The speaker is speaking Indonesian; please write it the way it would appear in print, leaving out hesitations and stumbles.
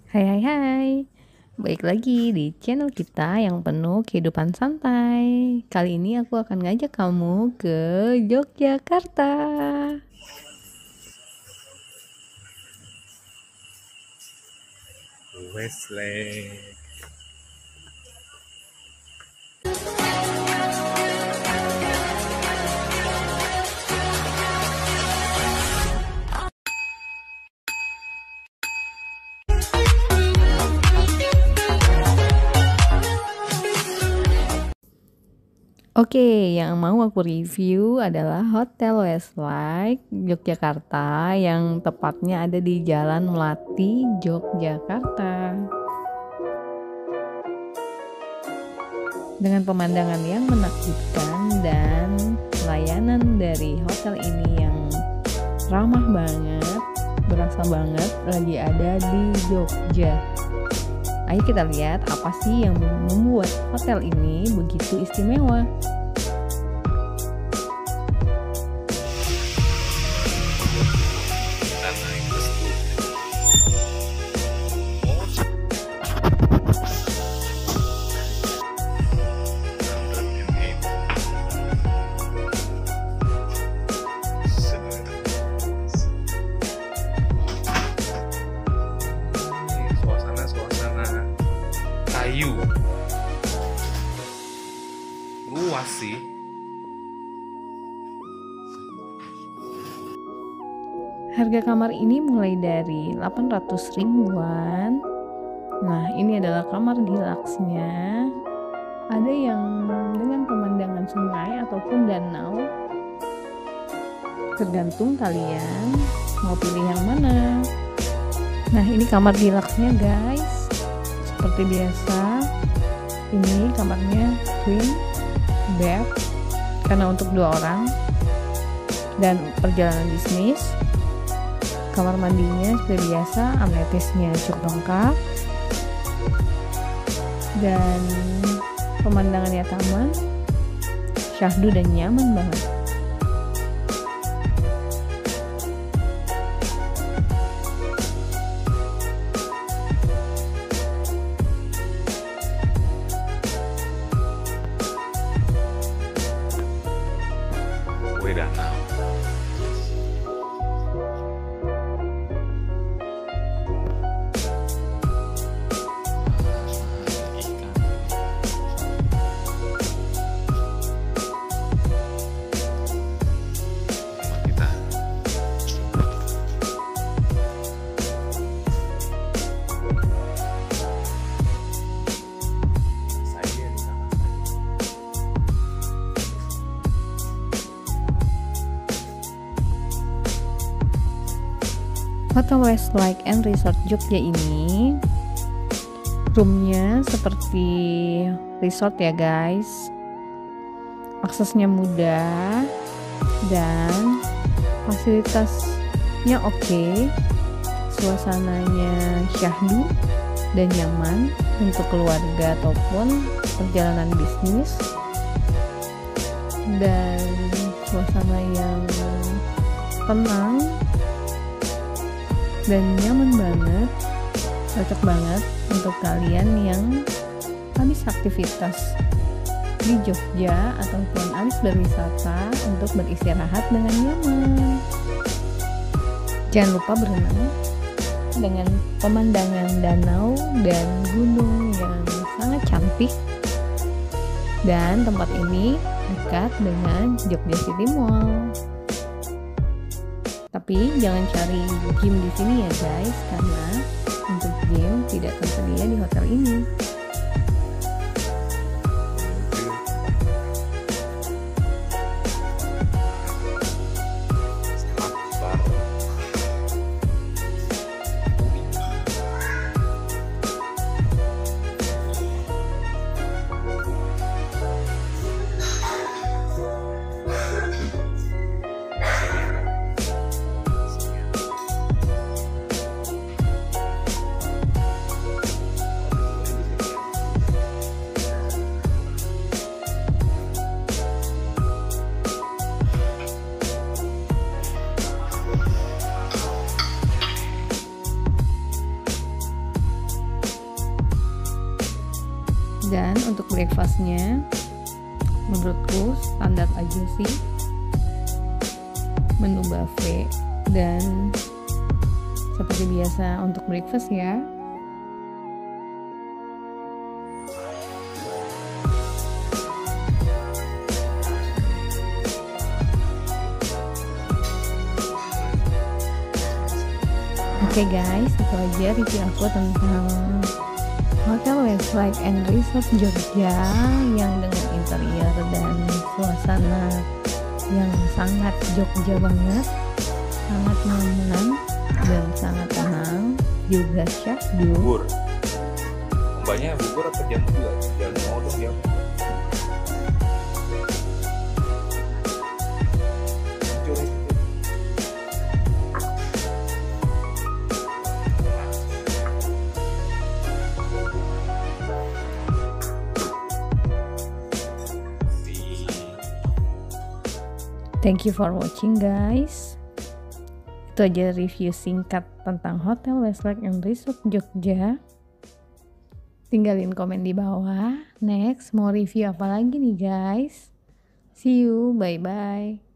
Hai hai hai, baik lagi di channel kita yang penuh kehidupan santai. Kali ini aku akan ngajak kamu ke Yogyakarta. Westlake. Oke, yang mau aku review adalah Hotel Westlake Yogyakarta yang tepatnya ada di Jalan Melati, Yogyakarta. Dengan pemandangan yang menakjubkan dan layanan dari hotel ini yang ramah banget, berasa banget lagi ada di Jogja. Ayo kita lihat apa sih yang membuat hotel ini begitu istimewa. Suasana kayu luas sih. Harga kamar ini mulai dari 800 ribuan. Nah, ini adalah kamar deluxe-nya. Ada yang dengan pemandangan sungai ataupun danau. Tergantung kalian mau pilih yang mana. Nah, ini kamar deluxe-nya, guys. Seperti biasa, ini kamarnya twin bed karena untuk 2 orang dan perjalanan bisnis. Kamar mandinya seperti biasa, amenitasnya cukup lengkap dan pemandangannya taman, syahdu dan nyaman banget. Gue danau. Hotel Westlake and Resort Jogja ini roomnya seperti resort ya guys, aksesnya mudah dan fasilitasnya oke, suasananya syahdu dan nyaman untuk keluarga ataupun perjalanan bisnis, dan suasana yang tenang dan nyaman banget, cocok banget untuk kalian yang habis aktivitas di Jogja ataupun habis berwisata untuk beristirahat dengan nyaman. Jangan lupa berenang dengan pemandangan danau dan gunung yang sangat cantik, dan tempat ini dekat dengan Jogja City Mall. Tapi jangan cari gym di sini ya guys, karena untuk gym tidak tersedia di hotel ini. Dan untuk breakfastnya menurutku standar aja sih, menu buffet dan seperti biasa untuk breakfast ya. Oke guys, itu aja review aku tentang Hotel Westlake and Resort Jogja yang dengan interior dan suasana yang sangat Jogja banget, sangat nyaman dan sangat tenang, juga syahdu. Bubur. Mbaknya bubur apa jam 2? Jam mau dong jam. Thank you for watching guys. Itu aja review singkat tentang Hotel Westlake and Resort Jogja. Tinggalin komen di bawah. Next mau review apa lagi nih guys? See you, bye bye.